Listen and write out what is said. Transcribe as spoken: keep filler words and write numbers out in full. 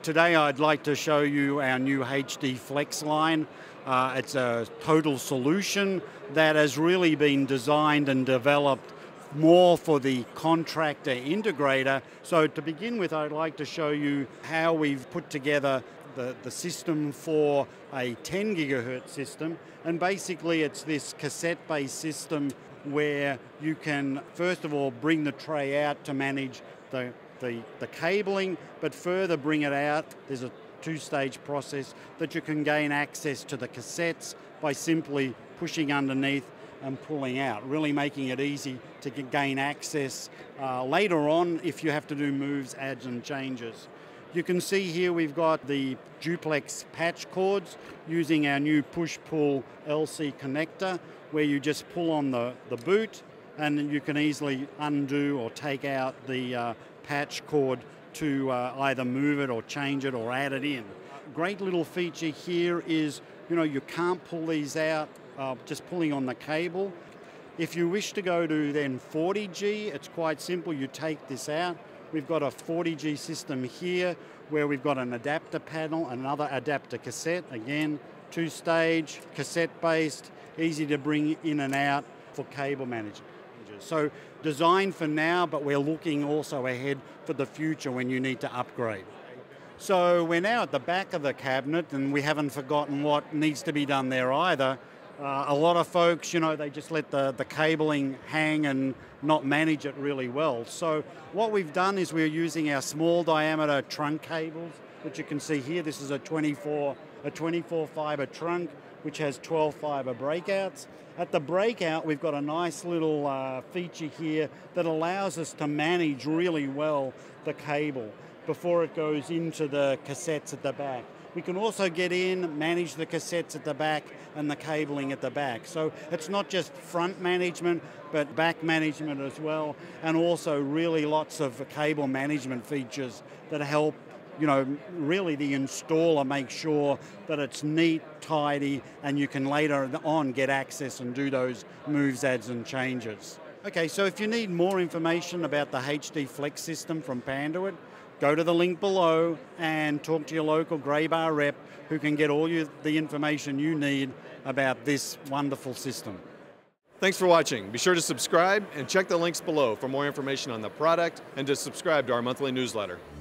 Today I'd like to show you our new H D Flex line. Uh, it's a total solution that has really been designed and developed more for the contractor integrator. So to begin with, I'd like to show you how we've put together the, the system for a ten gigahertz system. And basically it's this cassette-based system where you can, first of all, bring the tray out to manage the The, the cabling, but further bring it out. There's a two-stage process that you can gain access to the cassettes by simply pushing underneath and pulling out, really making it easy to gain access uh, later on if you have to do moves, adds and changes. You can see here we've got the duplex patch cords using our new push-pull L C connector where you just pull on the, the boot and you can easily undo or take out the uh, patch cord to uh, either move it or change it or add it in. Great little feature here is, you know, you can't pull these out uh, just pulling on the cable. If you wish to go to then forty G, it's quite simple. You take this out. We've got a forty G system here where we've got an adapter panel, another adapter cassette, again, two-stage, cassette-based, easy to bring in and out for cable management. So designed for now, but we're looking also ahead for the future when you need to upgrade. So we're now at the back of the cabinet and we haven't forgotten what needs to be done there either. Uh, a lot of folks, you know, they just let the, the cabling hang and not manage it really well. So what we've done is we're using our small diameter trunk cables, which you can see here. This is a twenty-four, a twenty-four fiber trunk, which has twelve fiber breakouts. At the breakout, we've got a nice little uh, feature here that allows us to manage really well the cable before it goes into the cassettes at the back. We can also get in, manage the cassettes at the back and the cabling at the back. So it's not just front management, but back management as well, and also really lots of cable management features that help, you know, really the installer make sure that it's neat, tidy, and you can later on get access and do those moves, adds and changes. Okay, so if you need more information about the H D Flex system from Panduit, go to the link below and talk to your local Graybar rep who can get all you, the information you need about this wonderful system. Thanks for watching. Be sure to subscribe and check the links below for more information on the product and to subscribe to our monthly newsletter.